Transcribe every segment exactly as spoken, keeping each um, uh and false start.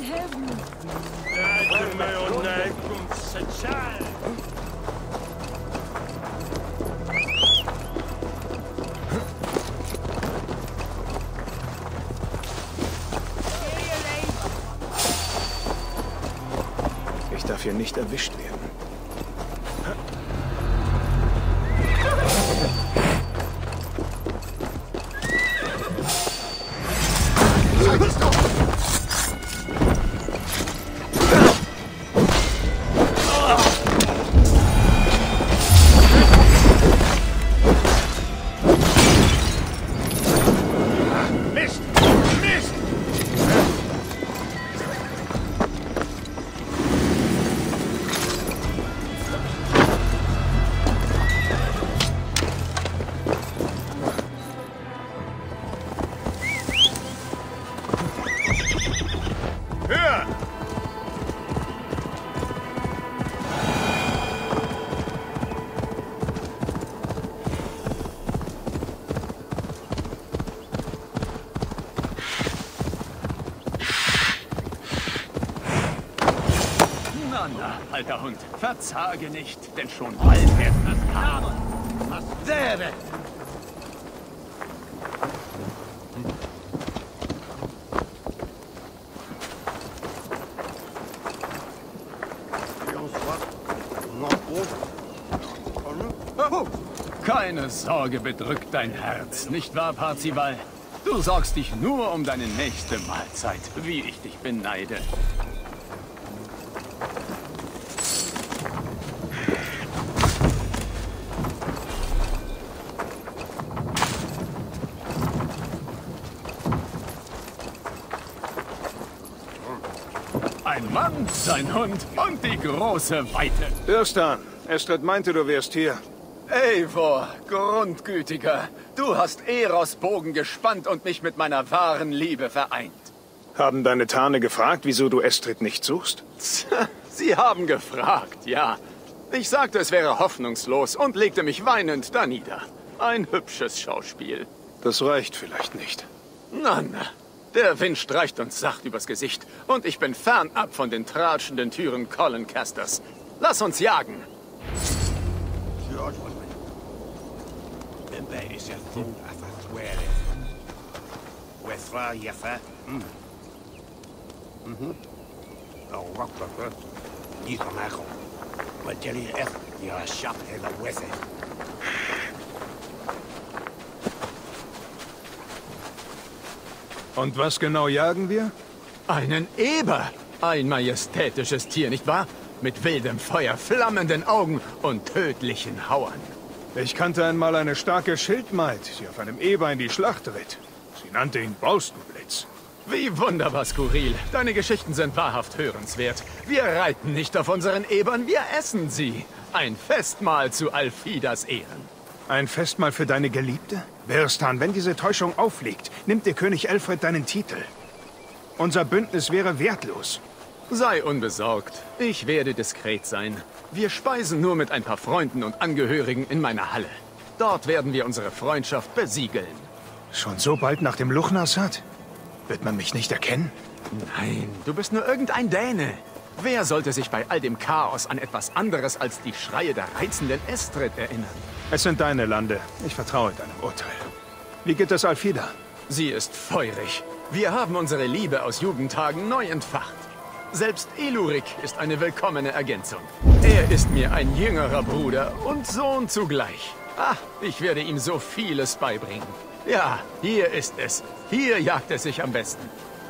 Ich darf hier nicht erwischt werden. Alter Hund, verzage nicht, denn schon bald wird das Kanon. Was wäre? Keine Sorge bedrückt dein Herz, nicht wahr, Parzival? Du sorgst dich nur um deine nächste Mahlzeit, wie ich dich beneide. Ein Mann, sein Hund und die große Weite. Birstan, Estrid meinte, du wärst hier. Eivor, Grundgütiger, du hast Eros Bogen gespannt und mich mit meiner wahren Liebe vereint. Haben deine Tarne gefragt, wieso du Estrid nicht suchst? Sie haben gefragt, ja. Ich sagte, es wäre hoffnungslos und legte mich weinend da nieder. Ein hübsches Schauspiel. Das reicht vielleicht nicht. Na, na. Der Wind streicht uns sacht übers Gesicht und ich bin fernab von den tratschenden Türen Collencasters. Lass uns jagen. Und was genau jagen wir? Einen Eber! Ein majestätisches Tier, nicht wahr? Mit wildem Feuer, flammenden Augen und tödlichen Hauern. Ich kannte einmal eine starke Schildmaid, die auf einem Eber in die Schlacht ritt. Sie nannte ihn Borstenblitz. Wie wunderbar skurril. Deine Geschichten sind wahrhaft hörenswert. Wir reiten nicht auf unseren Ebern, wir essen sie. Ein Festmahl zu Alfidas Ehren. Ein Festmahl für deine Geliebte? Birstan, wenn diese Täuschung aufliegt, nimmt dir König Elfred deinen Titel. Unser Bündnis wäre wertlos. Sei unbesorgt. Ich werde diskret sein. Wir speisen nur mit ein paar Freunden und Angehörigen in meiner Halle. Dort werden wir unsere Freundschaft besiegeln. Schon so bald nach dem Luchnassad? Wird man mich nicht erkennen? Nein, du bist nur irgendein Däne. Wer sollte sich bei all dem Chaos an etwas anderes als die Schreie der reizenden Estrid erinnern? Es sind deine Lande. Ich vertraue deinem Urteil. Wie geht es Alfida? Sie ist feurig. Wir haben unsere Liebe aus Jugendtagen neu entfacht. Selbst Elurik ist eine willkommene Ergänzung. Er ist mir ein jüngerer Bruder und Sohn zugleich. Ah, ich werde ihm so vieles beibringen. Ja, hier ist es. Hier jagt es sich am besten.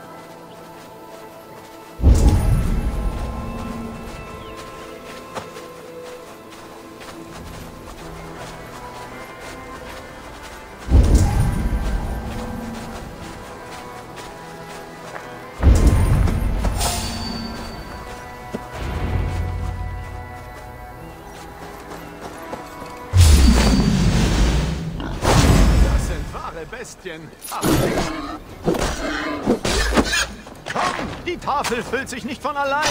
Bestien. Komm, die Tafel füllt sich nicht von allein.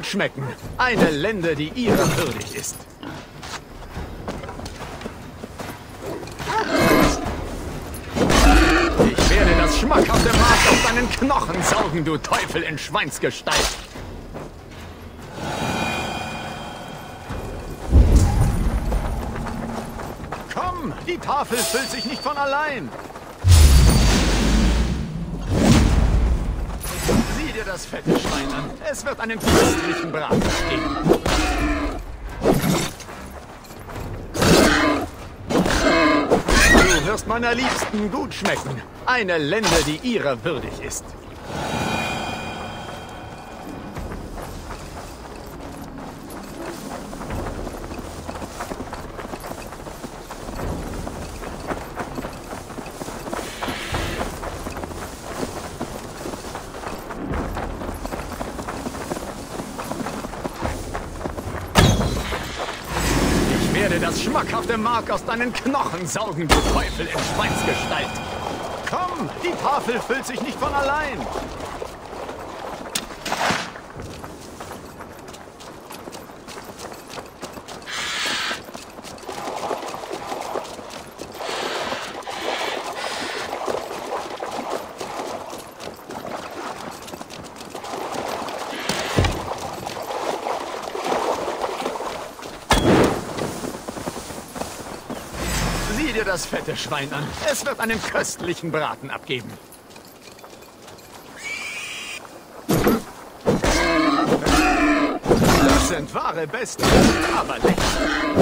schmecken. Eine Lende, die ihrer würdig ist. Ich werde das schmackhafte Mark aus deinen Knochen saugen, du Teufel in Schweinsgestalt. Komm, die Tafel füllt sich nicht von allein. Sieh dir das fette Schwein an. Es wird einen köstlichen Braten geben. Du wirst meiner Liebsten gut schmecken. Eine Lende, die ihrer würdig ist. Ich werde das schmackhafte Mark aus deinen Knochen saugen, du Teufel in Schweinsgestalt. Komm, die Tafel füllt sich nicht von allein. Sieh dir das fette Schwein an. Es wird einen köstlichen Braten abgeben. Das sind wahre Bestien, aber lecker.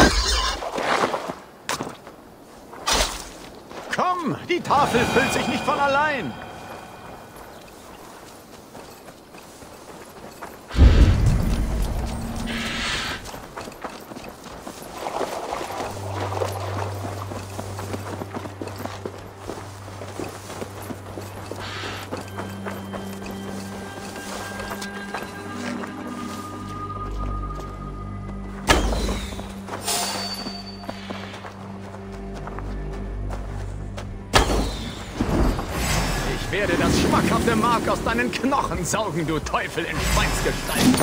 Komm, die Tafel füllt sich nicht von allein. Ich werde das schmackhafte Mark aus deinen Knochen saugen, du Teufel in Schweinsgestalt.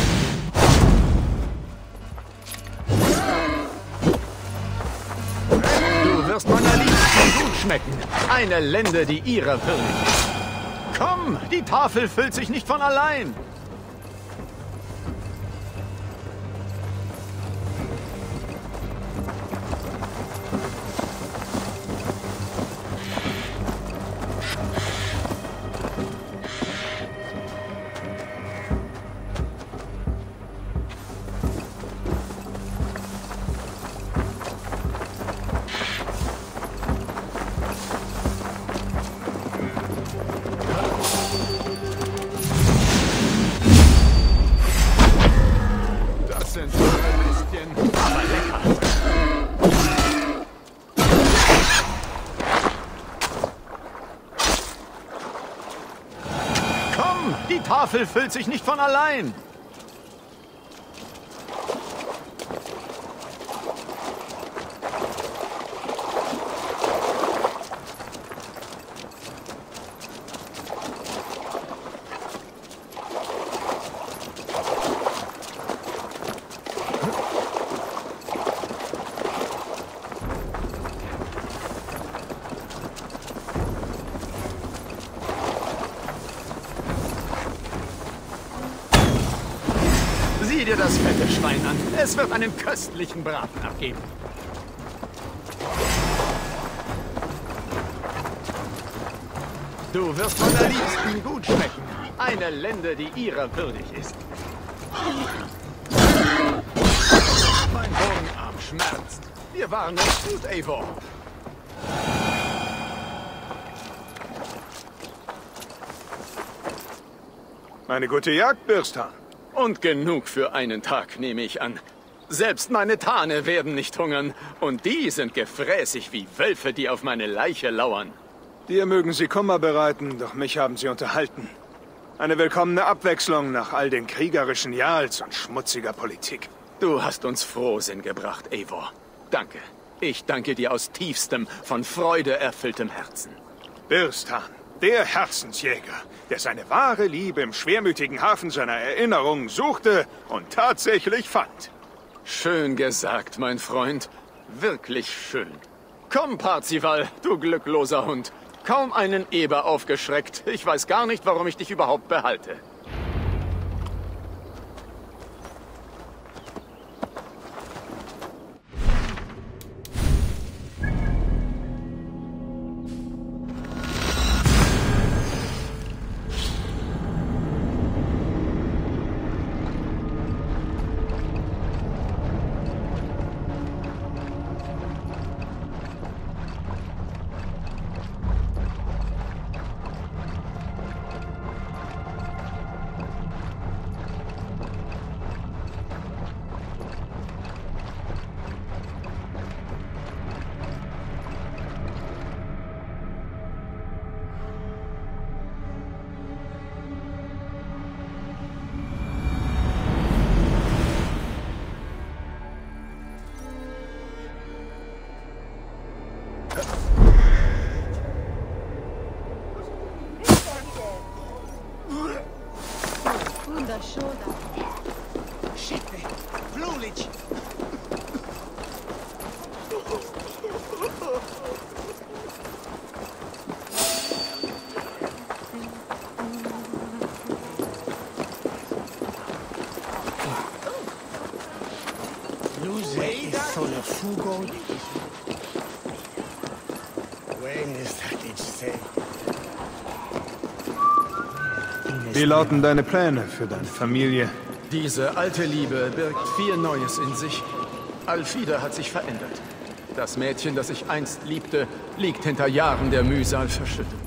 Du wirst meiner Liebsten gut schmecken. Eine Lende, die ihrer würdig ist. Komm, die Tafel füllt sich nicht von allein. Sind so Bestien, aber lecker. Komm, die Tafel füllt sich nicht von allein. Sieh dir das fette Schwein an. Es wird einen köstlichen Braten abgeben. Du wirst meiner Liebsten gut schmecken. Eine Lende, die ihrer würdig ist. Mein Bogenarm schmerzt. Wir waren nicht gut, Eivor. Eine gute Jagd, Birstan. Und genug für einen Tag, nehme ich an. Selbst meine Tane werden nicht hungern. Und die sind gefräßig wie Wölfe, die auf meine Leiche lauern. Dir mögen sie Kummer bereiten, doch mich haben sie unterhalten. Eine willkommene Abwechslung nach all den kriegerischen Jarls und schmutziger Politik. Du hast uns Frohsinn gebracht, Eivor. Danke. Ich danke dir aus tiefstem, von Freude erfülltem Herzen. Birstan, Der Herzensjäger, der seine wahre Liebe im schwermütigen Hafen seiner Erinnerungen suchte und tatsächlich fand. Schön gesagt, mein Freund. Wirklich schön. Komm, Parzival, du glückloser Hund. Kaum einen Eber aufgeschreckt. Ich weiß gar nicht, warum ich dich überhaupt behalte. Wie lauten deine Pläne für deine Familie? Diese alte Liebe birgt viel Neues in sich. Alfida hat sich verändert. Das Mädchen, das ich einst liebte, liegt hinter Jahren der Mühsal verschüttet.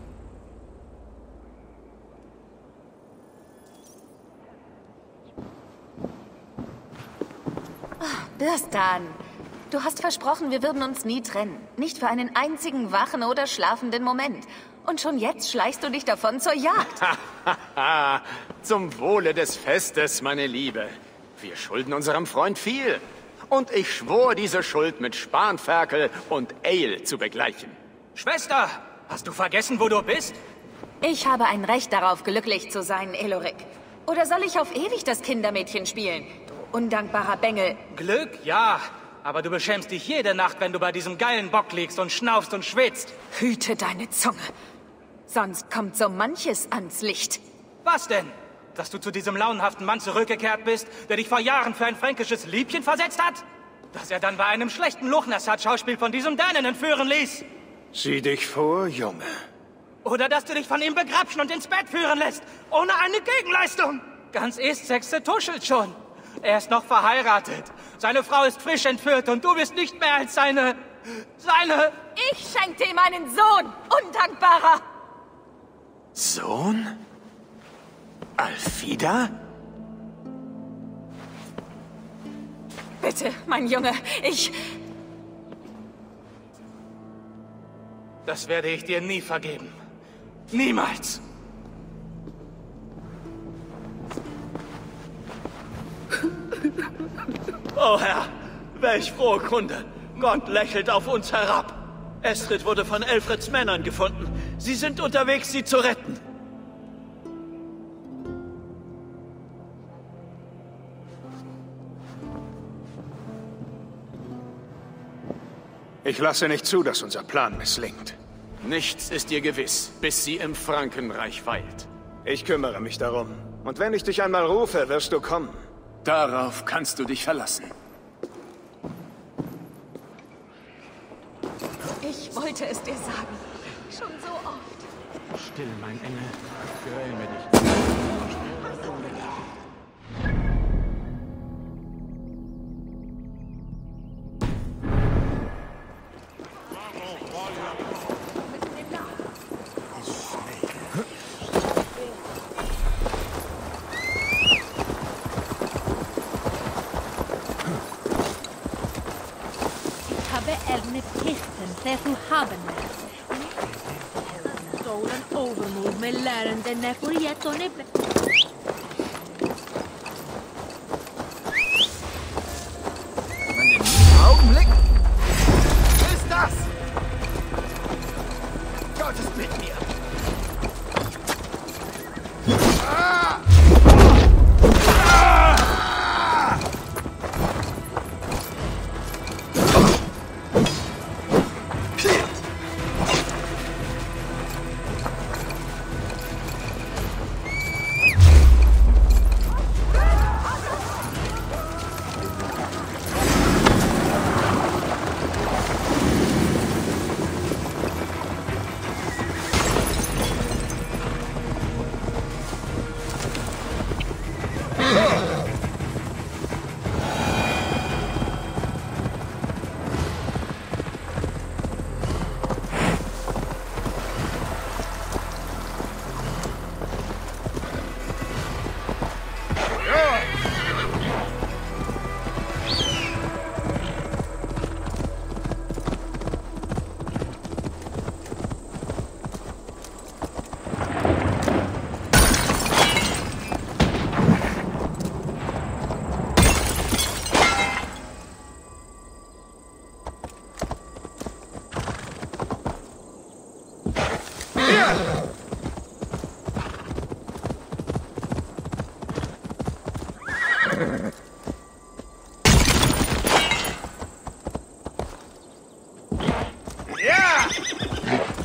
Birstan, du hast versprochen, wir würden uns nie trennen. Nicht für einen einzigen wachen oder schlafenden Moment. Und schon jetzt schleichst du dich davon zur Jagd. Zum Wohle des Festes, meine Liebe. Wir schulden unserem Freund viel. Und ich schwor, diese Schuld mit Spanferkel und Ale zu begleichen. Schwester, hast du vergessen, wo du bist? Ich habe ein Recht darauf, glücklich zu sein, Eluric. Oder soll ich auf ewig das Kindermädchen spielen, du undankbarer Bengel? Glück, ja. Aber du beschämst dich jede Nacht, wenn du bei diesem geilen Bock liegst und schnaufst und schwitzt. Hüte deine Zunge. Sonst kommt so manches ans Licht. Was denn? Dass du zu diesem launenhaften Mann zurückgekehrt bist, der dich vor Jahren für ein fränkisches Liebchen versetzt hat? Dass er dann bei einem schlechten Luchnassad-Schauspiel von diesem Dänen entführen ließ? Sieh dich vor, Junge. Oder dass du dich von ihm begrapschen und ins Bett führen lässt, ohne eine Gegenleistung? Ganz Estsexe tuschelt schon. Er ist noch verheiratet. Seine Frau ist frisch entführt und du bist nicht mehr als seine... seine... Ich schenkte ihm einen Sohn, Undankbarer! Sohn? Alfida? Bitte, mein Junge, ich... Das werde ich dir nie vergeben. Niemals! Oh Herr, welch frohe Kunde. Gott lächelt auf uns herab. Estrid wurde von Elfreds Männern gefunden. Sie sind unterwegs, sie zu retten. Ich lasse nicht zu, dass unser Plan misslingt. Nichts ist dir gewiss, bis sie im Frankenreich weilt. Ich kümmere mich darum. Und wenn ich dich einmal rufe, wirst du kommen. Darauf kannst du dich verlassen. Ich wollte es dir sagen. Schon so oft. Still, mein Engel. Gräme dich. Därför haben vi stolen overmod med lärarna får gett och nibbe. Augenblick! Ist das? Gott ist mit mir.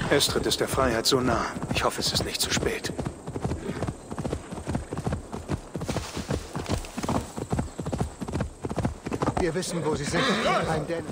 Estrid ist der Freiheit so nah. Ich hoffe, es ist nicht zu spät. Wir wissen, wo sie sind. Ein Den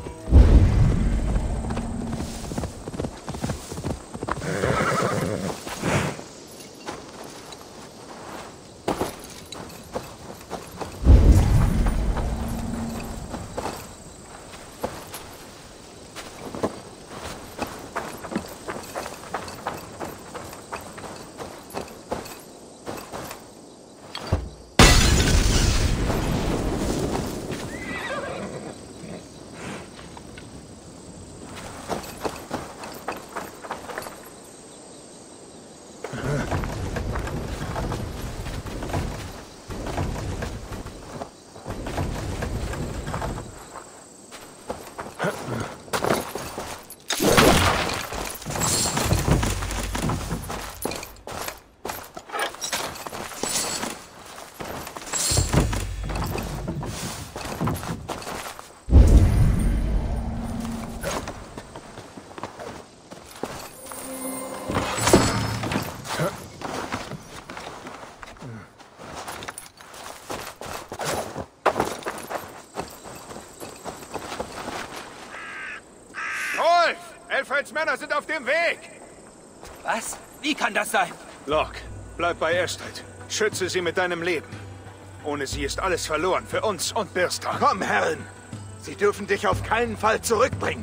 Elfreds Männer sind auf dem Weg! Was? Wie kann das sein? Locke, bleib bei Estrid. Schütze sie mit deinem Leben. Ohne sie ist alles verloren für uns und Birstan. Komm, Herren! Sie dürfen dich auf keinen Fall zurückbringen.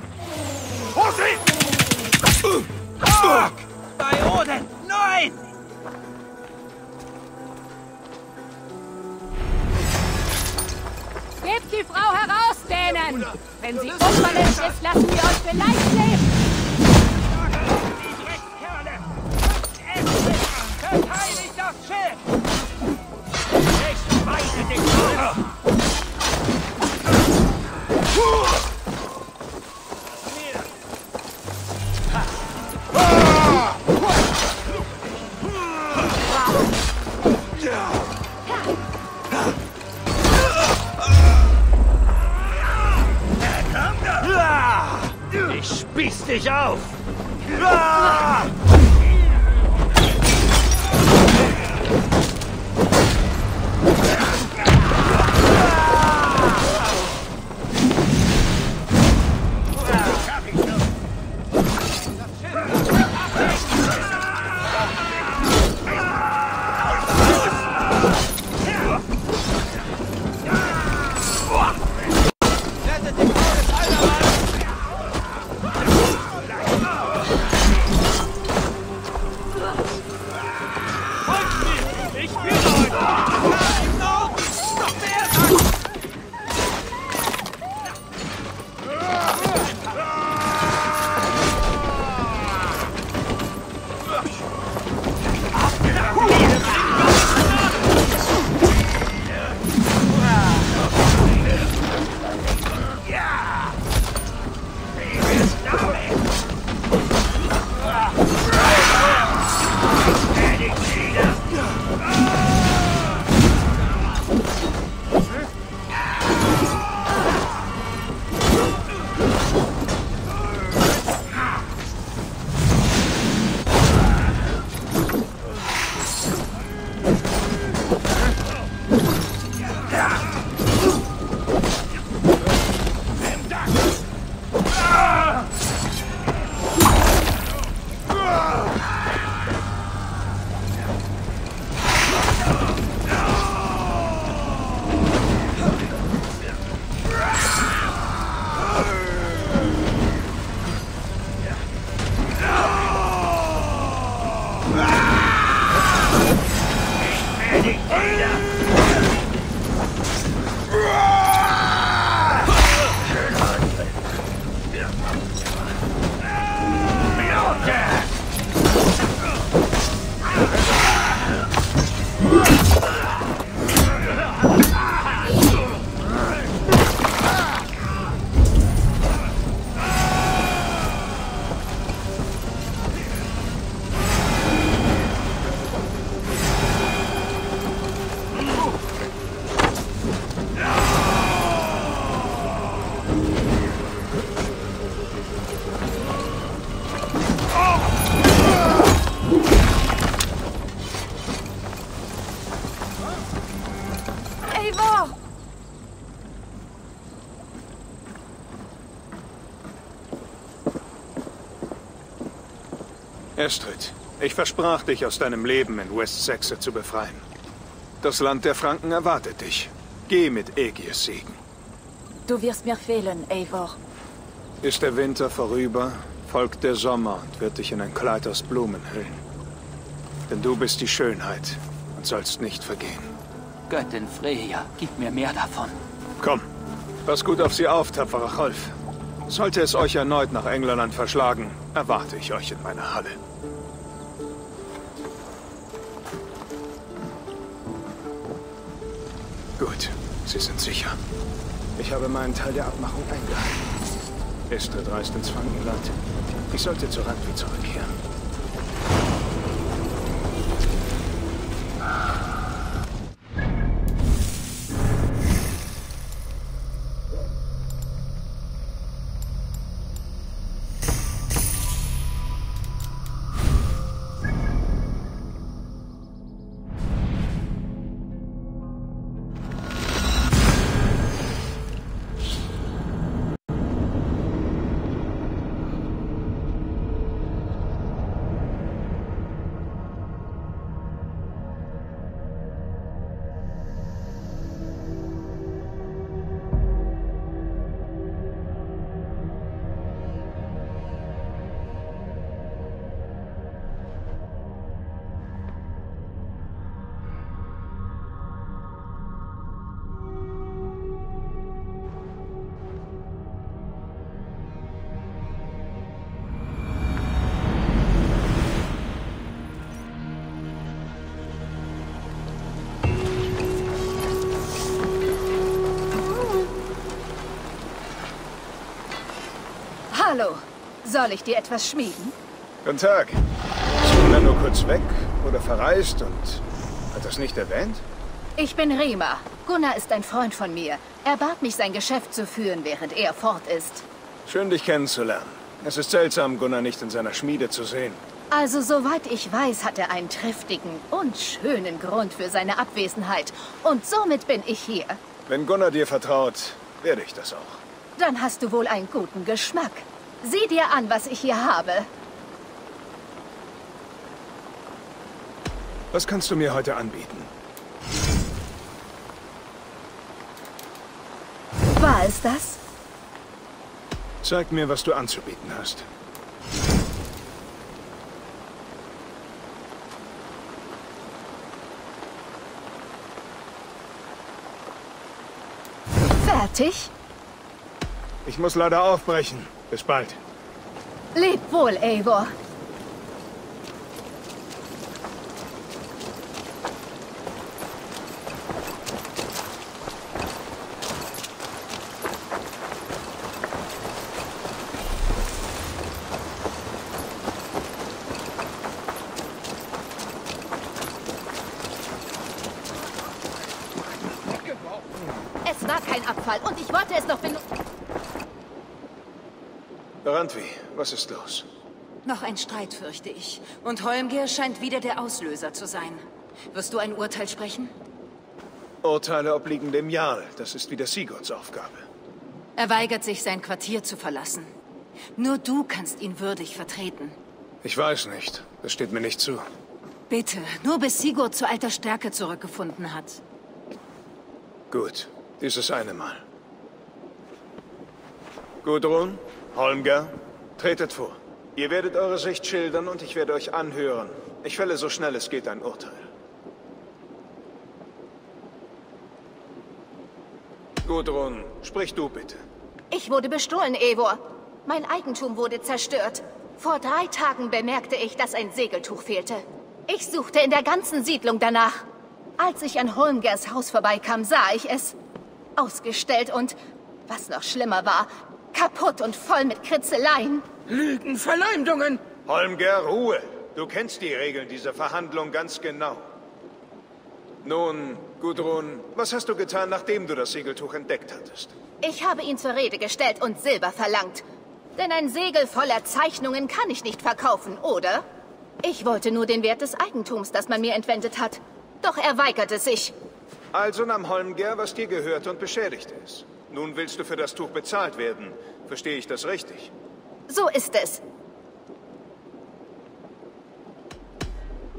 Vorsicht! Ah! Bei Odin! Nein! Gebt die Frau heraus, Dänen! Wenn sie unverletzt ist, lassen wir euch vielleicht leben! Verteidigt das Schiff! Ich weise dich zurück! Ich spieß dich auf! Estrid, ich versprach dich, aus deinem Leben in Westsexe zu befreien. Das Land der Franken erwartet dich. Geh mit Aegis Segen. Du wirst mir fehlen, Eivor. Ist der Winter vorüber, folgt der Sommer und wird dich in ein Kleid aus Blumen hüllen. Denn du bist die Schönheit und sollst nicht vergehen. Göttin Freya, gib mir mehr davon. Komm, pass gut auf sie auf, tapferer Cholf. Sollte es euch erneut nach England verschlagen, erwarte ich euch in meiner Halle. Gut, sie sind sicher. Ich habe meinen Teil der Abmachung eingehalten. Estrid reist ins Frankenland. Ich sollte zu Randvi zurückkehren. Hallo. Soll ich dir etwas schmieden? Guten Tag. Ist Gunnar nur kurz weg oder verreist und hat das nicht erwähnt? Ich bin Rima. Gunnar ist ein Freund von mir. Er bat mich, sein Geschäft zu führen, während er fort ist. Schön, dich kennenzulernen. Es ist seltsam, Gunnar nicht in seiner Schmiede zu sehen. Also, soweit ich weiß, hat er einen triftigen und schönen Grund für seine Abwesenheit. Und somit bin ich hier. Wenn Gunnar dir vertraut, werde ich das auch. Dann hast du wohl einen guten Geschmack. Sieh dir an, was ich hier habe. Was kannst du mir heute anbieten? War es das? Zeig mir, was du anzubieten hast. Fertig? Ich muss leider aufbrechen. Bis bald. Leb wohl, Eivor. Es war kein Abfall und ich wollte es noch benutzen. Randvi, was ist los? Noch ein Streit, fürchte ich. Und Holmgeir scheint wieder der Auslöser zu sein. Wirst du ein Urteil sprechen? Urteile obliegen dem Jarl. Das ist wieder Sigurds Aufgabe. Er weigert sich, sein Quartier zu verlassen. Nur du kannst ihn würdig vertreten. Ich weiß nicht. Das steht mir nicht zu. Bitte, nur bis Sigurd zu alter Stärke zurückgefunden hat. Gut, dieses eine Mal. Gudrun, Holmgeir, tretet vor. Ihr werdet eure Sicht schildern und ich werde euch anhören. Ich fälle so schnell es geht ein Urteil. Gudrun, sprich du bitte. Ich wurde bestohlen, Eivor. Mein Eigentum wurde zerstört. Vor drei Tagen bemerkte ich, dass ein Segeltuch fehlte. Ich suchte in der ganzen Siedlung danach. Als ich an Holmgeirs Haus vorbeikam, sah ich es. Ausgestellt und, was noch schlimmer war, kaputt und voll mit Kritzeleien. Lügen, Verleumdungen! Holmgeir, Ruhe! Du kennst die Regeln dieser Verhandlung ganz genau. Nun, Gudrun, was hast du getan, nachdem du das Segeltuch entdeckt hattest? Ich habe ihn zur Rede gestellt und Silber verlangt. Denn ein Segel voller Zeichnungen kann ich nicht verkaufen, oder? Ich wollte nur den Wert des Eigentums, das man mir entwendet hat. Doch er weigerte sich. Also nahm Holmgeir, was dir gehört und beschädigte es. Nun willst du für das Tuch bezahlt werden. Verstehe ich das richtig? So ist es.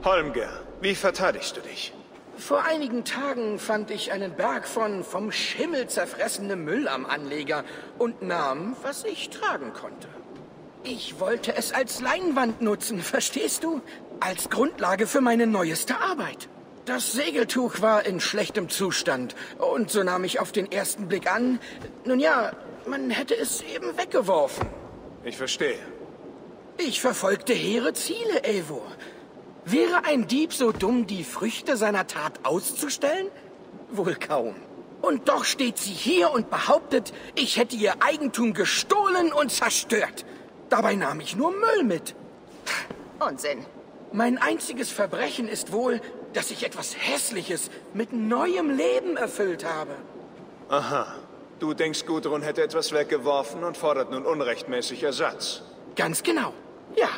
Holmger, wie verteidigst du dich? Vor einigen Tagen fand ich einen Berg von vom Schimmel zerfressenem Müll am Anleger und nahm, was ich tragen konnte. Ich wollte es als Leinwand nutzen, verstehst du? Als Grundlage für meine neueste Arbeit. Das Segeltuch war in schlechtem Zustand und so nahm ich auf den ersten Blick an, nun ja, man hätte es eben weggeworfen. Ich verstehe. Ich verfolgte hehre Ziele, Eivor. Wäre ein Dieb so dumm, die Früchte seiner Tat auszustellen? Wohl kaum. Und doch steht sie hier und behauptet, ich hätte ihr Eigentum gestohlen und zerstört. Dabei nahm ich nur Müll mit. Unsinn. Mein einziges Verbrechen ist wohl, dass ich etwas Hässliches mit neuem Leben erfüllt habe. Aha. Du denkst, Gudrun hätte etwas weggeworfen und fordert nun unrechtmäßig Ersatz. Ganz genau. Ja.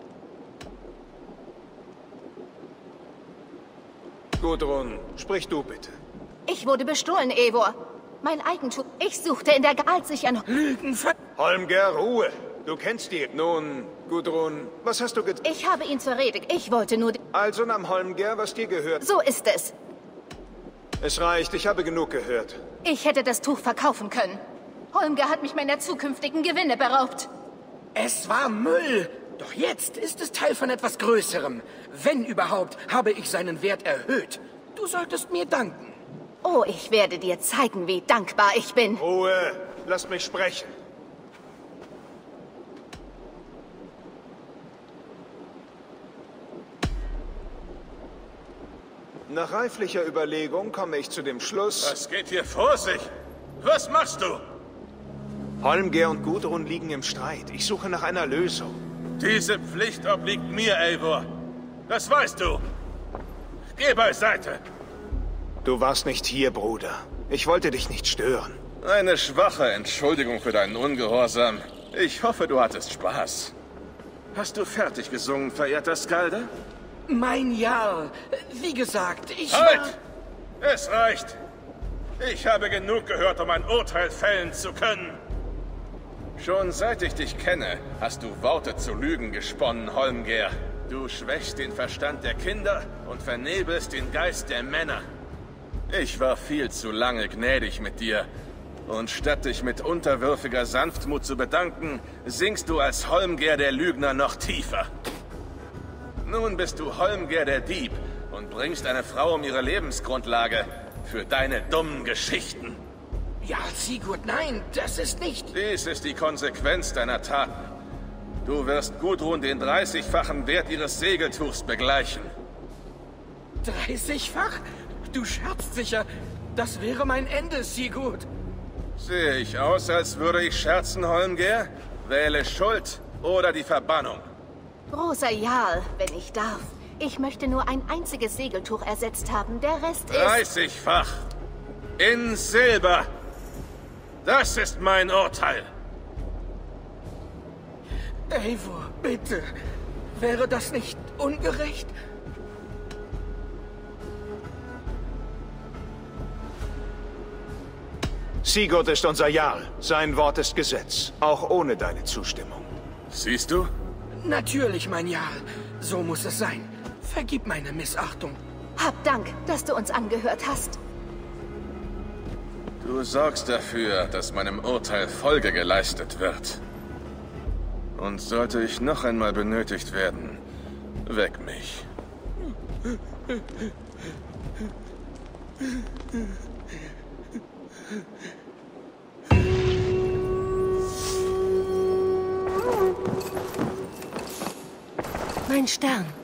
Gudrun, sprich du bitte. Ich wurde bestohlen, Eivor. Mein Eigentum. Ich suchte in der G als ich an Lügen ver... Holmger, Ruhe. Du kennst die. Nun, Gudrun, was hast du getan? Ich habe ihn zur Rede. Ich wollte nur... Also nahm Holmger, was dir gehört. So ist es. Es reicht, ich habe genug gehört. Ich hätte das Tuch verkaufen können. Holmger hat mich meiner zukünftigen Gewinne beraubt. Es war Müll. Doch jetzt ist es Teil von etwas Größerem. Wenn überhaupt, habe ich seinen Wert erhöht. Du solltest mir danken. Oh, ich werde dir zeigen, wie dankbar ich bin. Ruhe, lass mich sprechen. Nach reiflicher Überlegung komme ich zu dem Schluss... Was geht hier vor sich? Was machst du? Holmger und Gudrun liegen im Streit. Ich suche nach einer Lösung. Diese Pflicht obliegt mir, Eivor. Das weißt du. Geh beiseite. Du warst nicht hier, Bruder. Ich wollte dich nicht stören. Eine schwache Entschuldigung für deinen Ungehorsam. Ich hoffe, du hattest Spaß. Hast du fertig gesungen, verehrter Skalde? Mein Jarl. Wie gesagt, ich Halt! war... Es reicht. Ich habe genug gehört, um ein Urteil fällen zu können. Schon seit ich dich kenne, hast du Worte zu Lügen gesponnen, Holmger. Du schwächst den Verstand der Kinder und vernebelst den Geist der Männer. Ich war viel zu lange gnädig mit dir. Und statt dich mit unterwürfiger Sanftmut zu bedanken, sinkst du als Holmger der Lügner noch tiefer. Nun bist du Holmger der Dieb und bringst eine Frau um ihre Lebensgrundlage für deine dummen Geschichten. Ja, Sigurd, nein, das ist nicht... Dies ist die Konsequenz deiner Taten. Du wirst Gudrun den dreißigfachen Wert ihres Segeltuchs begleichen. Dreißigfach? Du scherzt sicher. Das wäre mein Ende, Sigurd. Sehe ich aus, als würde ich scherzen, Holmger? Wähle Schuld oder die Verbannung. Großer Jarl, wenn ich darf. Ich möchte nur ein einziges Segeltuch ersetzt haben. Der Rest ist... dreißigfach. In Silber. Das ist mein Urteil. Eivor, bitte. Wäre das nicht ungerecht? Sigurd ist unser Jarl. Sein Wort ist Gesetz. Auch ohne deine Zustimmung. Siehst du? Natürlich, mein Jarl. So muss es sein. Vergib meine Missachtung. Hab Dank, dass du uns angehört hast. Du sorgst dafür, dass meinem Urteil Folge geleistet wird. Und sollte ich noch einmal benötigt werden, weck mich. Mein Stern.